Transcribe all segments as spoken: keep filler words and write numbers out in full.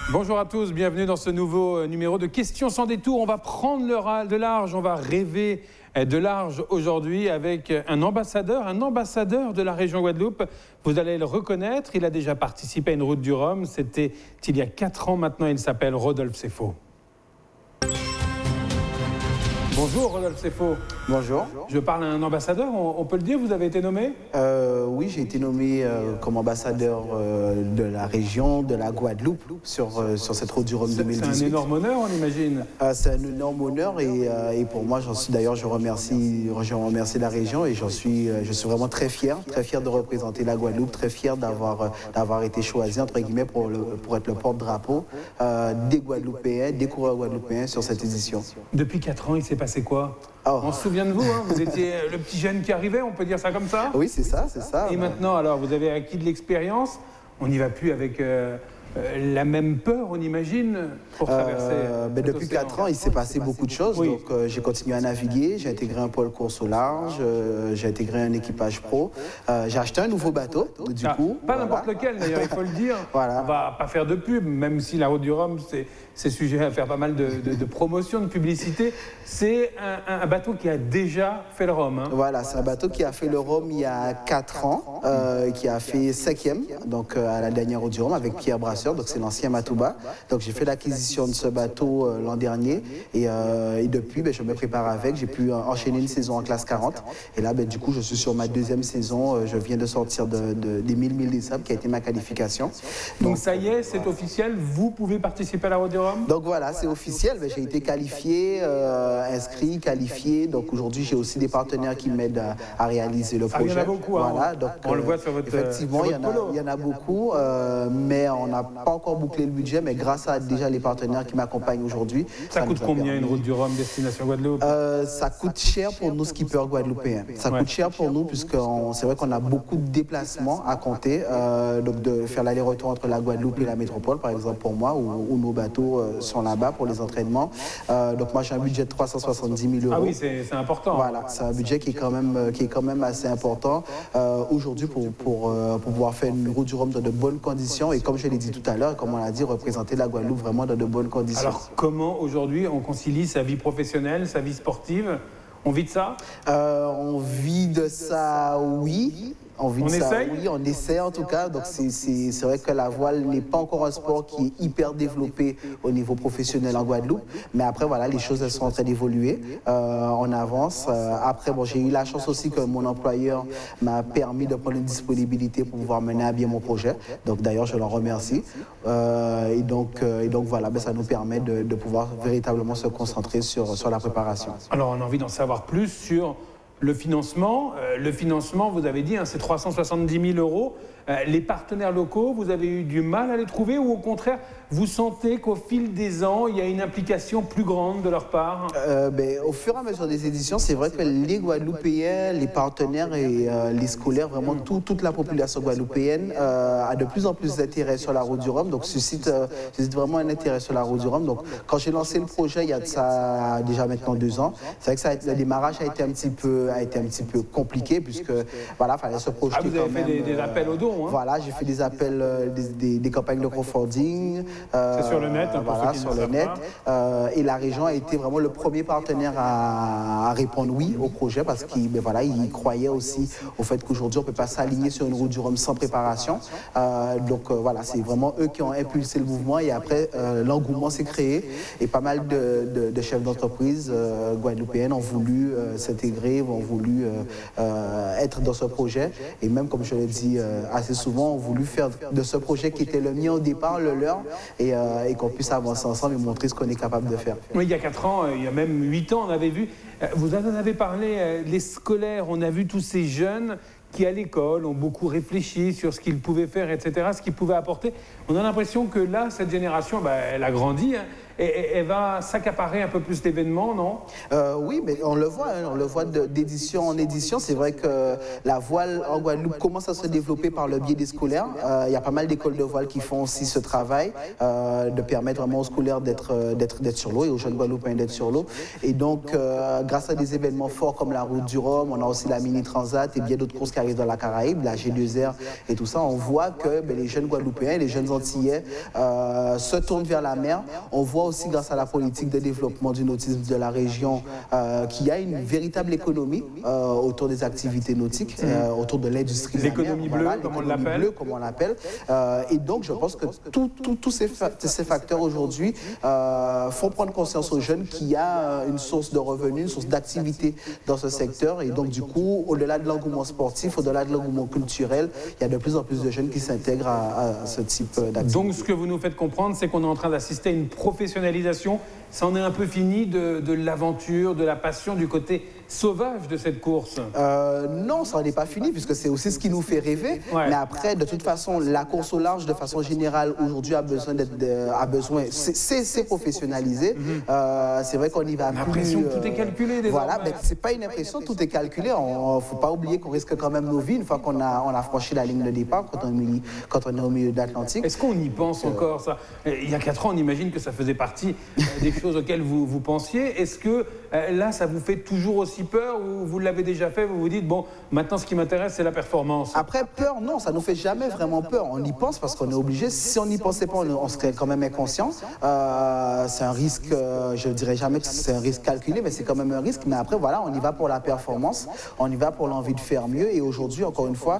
Bonjour à tous, bienvenue dans ce nouveau numéro de Questions sans détour. On va prendre le de large, on va rêver de large aujourd'hui avec un ambassadeur, un ambassadeur de la région Guadeloupe. Vous allez le reconnaître, il a déjà participé à une route du Rhum, c'était il y a quatre ans maintenant, il s'appelle Rodolphe Seffo. Bonjour Rodolphe Seffo. Bonjour. Je parle à un ambassadeur, on, on peut le dire, vous avez été nommé euh, Oui, j'ai été nommé euh, comme ambassadeur euh, de la région, de la Guadeloupe, sur, euh, sur cette route du Rhum deux mille dix-huit. C'est un énorme honneur, on imagine. euh, C'est un énorme honneur et, euh, et pour moi, j'en suis d'ailleurs, je remercie, je remercie la région et j'en suis, je suis vraiment très fier, très fier de représenter la Guadeloupe, très fier d'avoir d'avoir été choisi, entre guillemets, pour, le, pour être le porte-drapeau euh, des Guadeloupéens, des coureurs guadeloupéens sur cette édition. Depuis quatre ans, il s'est passé quoi? Oh. On se souvient de vous, hein, vous étiez le petit jeune qui arrivait, on peut dire ça comme ça? Oui, c'est ça, c'est ça. Et ouais. Maintenant, alors, vous avez acquis de l'expérience, on n'y va plus avec euh, euh, la même peur, on imagine, pour traverser euh, ben Depuis quatre ans, il s'est passé beaucoup de choses. Oui. Donc, euh, j'ai continué à naviguer, j'ai intégré un pôle course au large, euh, j'ai intégré un équipage pro, euh, j'ai acheté un nouveau bateau, du ah, coup. Pas voilà. N'importe lequel, d'ailleurs, il faut le dire. Voilà. On va pas faire de pub, même si la route du Rhum, c'est sujet à faire pas mal de, de, de promotion, de publicité. C'est un, un bateau qui a déjà fait le Rhum. Hein. Voilà, c'est un bateau qui a fait le Rhum il y a quatre ans, euh, qui a fait cinquième, donc euh, à la dernière route du Rhum avec Pierre Brasseur, donc c'est l'ancien Matouba. Donc j'ai fait l'acquisition de ce bateau euh, l'an dernier et, euh, et depuis, ben, je me prépare avec. J'ai pu euh, enchaîner une saison en classe quarante et là, ben, du coup, je suis sur ma deuxième saison. Euh, je viens de sortir de, de, des mille milles des sables qui a été ma qualification. Donc, donc ça y est, c'est officiel, vous pouvez participer à la route du Rhum? Donc voilà, c'est officiel. Ben, j'ai été qualifié, euh, inscrit, qualifié. Donc aujourd'hui, j'ai aussi des partenaires qui m'aident à, à réaliser le projet. Ah, il y en a beaucoup, hein, voilà, donc, on euh, le voit sur votre effectivement, sur votre il, y en a, il y en a beaucoup, euh, mais on n'a pas encore bouclé le budget. Mais grâce à déjà les partenaires qui m'accompagnent aujourd'hui. Ça, ça coûte combien permis... une route du Rhum destination Guadeloupe? euh, Ça coûte cher pour nous skippers guadeloupéens. Ça ouais. coûte cher pour nous puisque c'est vrai qu'on a beaucoup de déplacements à compter, euh, donc de faire l'aller-retour entre la Guadeloupe et la métropole, par exemple pour moi, où, où nos bateaux euh, sont là-bas pour les entraînements. Euh, donc moi j'ai un budget de trois cent soixante-dix mille euros. Ah oui, c'est important. Voilà, c'est un budget qui est quand même, qui est quand même assez important euh, aujourd'hui pour, pour, euh, pour pouvoir faire une route du Rhum dans de bonnes conditions et comme je l'ai dit tout à l'heure, comme on l'a dit, représenter la Guadeloupe vraiment dans de bonnes conditions. Alors comment aujourd'hui on concilie sa vie professionnelle, sa vie sportive? On vit de ça? euh, On vit de ça, oui. On, on ça, essaye Oui, on essaie en tout cas. Donc c'est vrai que la voile n'est pas encore un sport qui est hyper développé au niveau professionnel en Guadeloupe. Mais après, voilà, les choses elles sont en train d'évoluer. Euh, on avance. Euh, après, bon, j'ai eu la chance aussi que mon employeur m'a permis de prendre une disponibilité pour pouvoir mener à bien mon projet. Donc d'ailleurs, je l'en remercie. Euh, et, donc, euh, et donc voilà, ben, ça nous permet de, de pouvoir véritablement se concentrer sur, sur la préparation. Alors on a envie d'en savoir plus sur le financement. Euh, le financement, vous avez dit, hein, c'est trois cent soixante-dix mille euros. Euh, les partenaires locaux, vous avez eu du mal à les trouver ou au contraire, vous sentez qu'au fil des ans, il y a une implication plus grande de leur part? euh, ben, Au fur et à mesure des éditions, c'est vrai que les Guadeloupéens, les partenaires et euh, les scolaires, vraiment tout, toute la population guadeloupéenne euh, a de plus en plus d'intérêt sur la route du Rhum, donc suscite, euh, suscite vraiment un intérêt sur la route du Rhum. Donc quand j'ai lancé le projet il y a de ça déjà maintenant deux ans, c'est vrai que ça a été, le démarrage a été un petit peu, a été un petit peu compliqué puisque voilà, fallait se projeter. Ah, vous avez quand fait même, des, des appels aux dons? Hein. Voilà, j'ai fait des appels, euh, des, des, des campagnes de crowdfunding. Euh, C'est sur le net, hein, pour voilà, ceux qui sur ne le net. Euh, et la région a été vraiment le premier partenaire à, à répondre oui au projet parce qu'il ben voilà, il croyait aussi au fait qu'aujourd'hui on ne peut pas s'aligner sur une route du Rhum sans préparation. Euh, donc euh, voilà, c'est vraiment eux qui ont impulsé le mouvement et après euh, l'engouement s'est créé et pas mal de, de, de chefs d'entreprise euh, guadeloupéennes ont voulu euh, s'intégrer, ont voulu euh, euh, être dans ce projet et même comme je l'ai dit euh, assez souvent, ont voulu faire de ce projet qui était le mien au départ, le leur, et, euh, et qu'on puisse avancer ensemble et montrer ce qu'on est capable de faire. Oui, il y a quatre ans, il y a même huit ans, on avait vu, vous en avez parlé, les scolaires, on a vu tous ces jeunes qui, à l'école, ont beaucoup réfléchi sur ce qu'ils pouvaient faire, et cetera, ce qu'ils pouvaient apporter. On a l'impression que là, cette génération, bah, elle a grandi, hein, elle va s'accaparer un peu plus l'événement, non? euh, Oui, mais on le voit, hein, on le voit d'édition en édition. C'est vrai que la voile en Guadeloupe commence à se développer par le biais des scolaires. Euh, il y a pas mal d'écoles de voile qui font aussi ce travail euh, de permettre vraiment aux scolaires d'être d'être d'être sur l'eau et aux jeunes Guadeloupéens d'être sur l'eau. Et donc, euh, grâce à des événements forts comme la Route du Rhum, on a aussi la Mini Transat et bien d'autres courses qui arrivent dans la Caraïbe, la G deux R et tout ça, on voit que ben, les jeunes Guadeloupéens, les jeunes Antillais euh, se tournent vers la mer. On voit aussi, grâce à la politique de développement du nautisme de la région, euh, qu'il y a une véritable économie euh, autour des activités nautiques, euh, autour de l'industrie. L'économie bleue, voilà, comme on l'appelle. Bleue, comme on l'appelle. Euh, et donc, je pense que tous tout, tout ces, fa ces facteurs aujourd'hui euh, font prendre conscience aux jeunes qu'il y a une source de revenus, une source d'activité dans ce secteur. Et donc, du coup, au-delà de l'engouement sportif, au-delà de l'engouement culturel, il y a de plus en plus de jeunes qui s'intègrent à, à ce type d'activité. Donc, ce que vous nous faites comprendre, c'est qu'on est en train d'assister à une professionnalisation. Ça en est un peu fini de, de l'aventure, de la passion, du côté sauvage de cette course. euh, Non, ça n'est pas fini, puisque c'est aussi ce qui nous fait rêver. Ouais. Mais après, de toute façon, la course au large, de façon générale, aujourd'hui, a besoin d'être, de, a besoin, c'est professionnalisé. Mm-hmm. euh, c'est vrai qu'on y va plus... L'impression que tout est calculé, désormais. Voilà, mais c'est pas une impression, tout est calculé. Il ne faut pas oublier qu'on risque quand même nos vies une fois qu'on a, on a franchi la ligne de départ, quand on, est, quand on est au milieu de l'Atlantique. Est-ce qu'on y pense euh... encore, ça? Il y a quatre ans, on imagine que ça faisait partie des choses auxquelles vous, vous pensiez. Est-ce que euh, là, ça vous fait toujours aussi peur ou vous l'avez déjà fait, vous vous dites, bon, maintenant, ce qui m'intéresse, c'est la performance? Après, peur, non, ça ne nous fait jamais vraiment peur. On y pense parce qu'on est obligé. Si on n'y pensait pas, on, on serait quand même inconscient. Euh, c'est un risque, euh, je ne dirais jamais que c'est un risque calculé, mais c'est quand même un risque. Mais après, voilà, on y va pour la performance, on y va pour l'envie de faire mieux. Et aujourd'hui, encore une fois,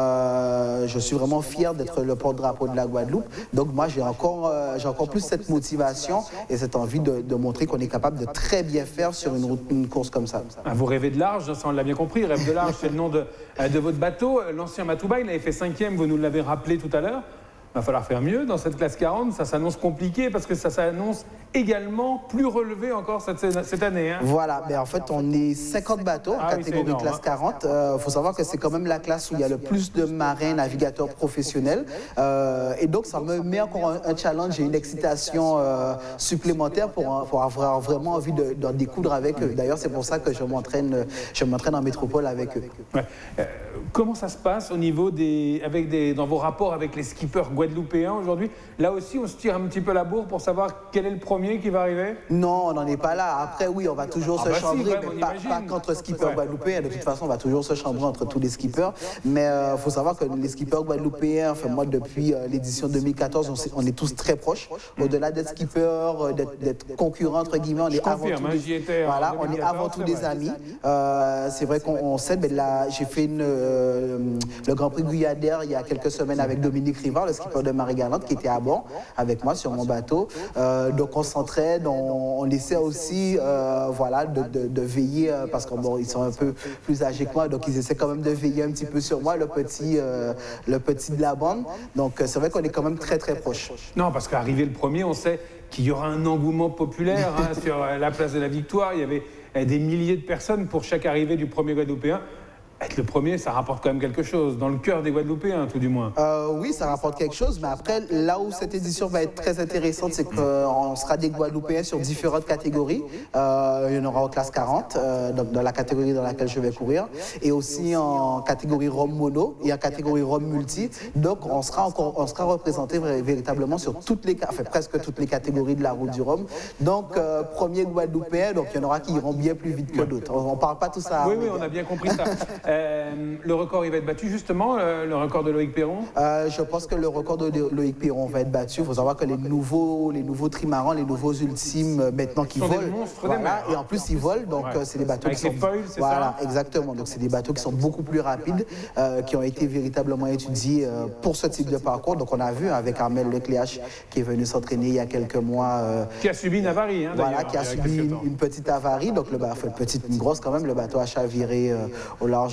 euh, je suis vraiment fier d'être le porte-drapeau de la Guadeloupe. Donc moi, j'ai encore, euh, j'ai encore plus cette motivation et cette envie de, de montrer qu'on est capable de très bien faire sur une, route, une course comme ça. Ah, vous rêvez de large, ça on l'a bien compris. Rêve de large, c'est le nom de, de votre bateau. L'ancien Matouba, il avait fait cinquième, vous nous l'avez rappelé tout à l'heure. Il va falloir faire mieux dans cette classe quarante, ça s'annonce compliqué parce que ça s'annonce également plus relevé encore cette, cette année. Hein. Voilà, mais en fait on est cinquante bateaux en ah catégorie oui, énorme, classe quarante. Il euh, faut savoir que c'est quand même la classe où il y a le plus de marins navigateurs professionnels. Euh, et donc ça me met encore un, un challenge et une excitation euh, supplémentaire pour, pour avoir vraiment envie de, de découdre avec eux. D'ailleurs c'est pour ça que je m'entraîne je m'entraîne en métropole avec eux. Ouais. Euh, comment ça se passe au niveau des, avec des, dans vos rapports avec les skippers guadeloupéens aujourd'hui? Là aussi, on se tire un petit peu la bourre pour savoir quel est le premier qui va arriver? Non, on n'en est pas là. Après, oui, on va toujours ah se bah chambrer, si, mais pas, pas qu'entre skippers ouais. guadeloupéens. De toute façon, on va toujours se chambrer entre tous les skippers. Mais il euh, faut savoir que les skippers guadeloupéens, enfin, moi, depuis euh, l'édition deux mille quatorze, on, on est tous très proches. Au-delà d'être skippers, d'être concurrents, entre guillemets, on est avant tout des, étais, voilà, on est avant tout des amis. Euh, c'est vrai qu'on sait, mais là, j'ai fait une, euh, le Grand Prix Guyadère il y a quelques semaines avec Dominique Rivard, le skipper de Marie-Galante, qui était à bord avec moi sur mon bateau. Euh, donc on s'entraide, on, on essaie aussi euh, voilà, de, de, de veiller, euh, parce qu'ils bon, sont un peu plus âgés que moi, donc ils essaient quand même de veiller un petit peu sur moi, le petit, euh, le petit de la bande. Donc c'est vrai qu'on est quand même très très proches. Non, parce qu'arrivé le premier, on sait qu'il y aura un engouement populaire hein, sur la place de la Victoire. Il y avait des milliers de personnes pour chaque arrivée du premier Guadeloupéen. Être le premier, ça rapporte quand même quelque chose, dans le cœur des Guadeloupéens, tout du moins. Euh, oui, ça rapporte quelque chose, mais après, là où cette édition va être très intéressante, c'est qu'on sera des Guadeloupéens sur différentes catégories. Euh, il y en aura en classe quarante, euh, donc dans la catégorie dans laquelle je vais courir, et aussi en catégorie Rhum mono et en catégorie Rhum multi. Donc, on sera, encore, on sera représenté véritablement sur toutes les, enfin, presque toutes les catégories de la route du Rhum. Donc, euh, premier Guadeloupéen, donc il y en aura qui iront bien plus vite que d'autres. On ne parle pas tout ça. Oui, oui, on a bien compris ça. Euh, le record, il va être battu justement, euh, le record de Loïc Perron? euh, Je pense que le record de Loïc Perron va être battu. Il faut savoir que les nouveaux, les nouveaux trimarans, les nouveaux ultimes euh, maintenant qui volent, des monstres voilà, des mers, et en plus ils volent, donc ouais. euh, c'est des bateaux Avec qui sont... foils, voilà, ça exactement. Donc c'est des bateaux qui sont beaucoup plus rapides, euh, qui ont été véritablement étudiés euh, pour ce type de parcours. Donc on a vu avec Armel Lecléache qui est venu s'entraîner il y a quelques mois. Euh, qui a subi une avarie, hein, voilà, qui a subi une, une petite avarie. Donc le bateau, enfin, petite, une grosse quand même, le bateau a chaviré euh, au large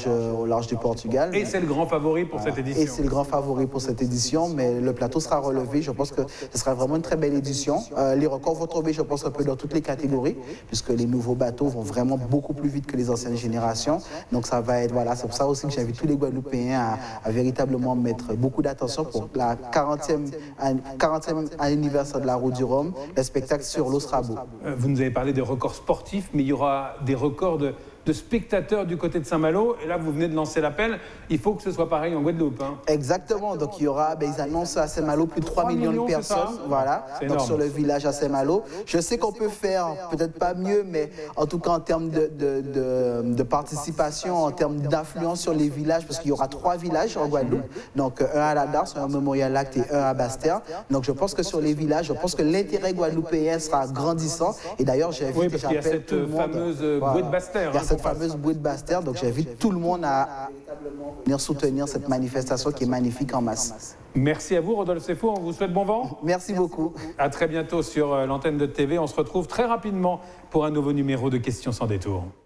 large, au large du Portugal. Et c'est le grand favori pour voilà. cette édition. Et c'est le grand favori pour cette édition, mais le plateau sera relevé. Je pense que ce sera vraiment une très belle édition. Euh, les records vont tomber, je pense, un peu dans toutes les catégories, puisque les nouveaux bateaux vont vraiment beaucoup plus vite que les anciennes générations. Donc ça va être, voilà, c'est pour ça aussi que j'invite tous les Guadeloupéens à, à véritablement mettre beaucoup d'attention pour la quarantième anniversaire de la Route du Rhum. Le spectacle sur l'eau sera beau. Vous nous avez parlé des records sportifs, mais il y aura des records de, de spectateurs du côté de Saint-Malo. Et là, vous venez de lancer l'appel. Il faut que ce soit pareil en Guadeloupe. Hein. Exactement. Donc, il y aura, ben, ils annoncent à Saint-Malo plus de trois millions de personnes. Voilà. Donc, sur le village à Saint-Malo. Je sais qu'on peut faire peut-être pas mieux, mais en tout cas, en termes de, de, de, de participation, en termes d'influence sur les villages, parce qu'il y aura trois villages en Guadeloupe. Donc, un à la Darse, un à Memorial Lac et un à Basse-Terre. Donc, je pense que sur les villages, je pense que l'intérêt guadeloupéen sera grandissant. Et d'ailleurs, j'invite oui, parce qu'il y a cette tout le monde, fameuse voilà, bouée de Basse-Terre. Il y a hein, cette fameuse bouée de Basse-Terre. Donc, j'invite tout le monde à venir soutenir cette manifestation qui est magnifique en masse. Merci à vous, Rodolphe Sefo. On vous souhaite bon vent. Merci beaucoup. À très bientôt sur l'antenne de T V. On se retrouve très rapidement pour un nouveau numéro de Questions sans détour.